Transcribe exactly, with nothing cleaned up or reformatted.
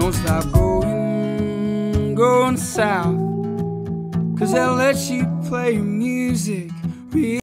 won't stop going, going south, 'cause they'll let you play your music.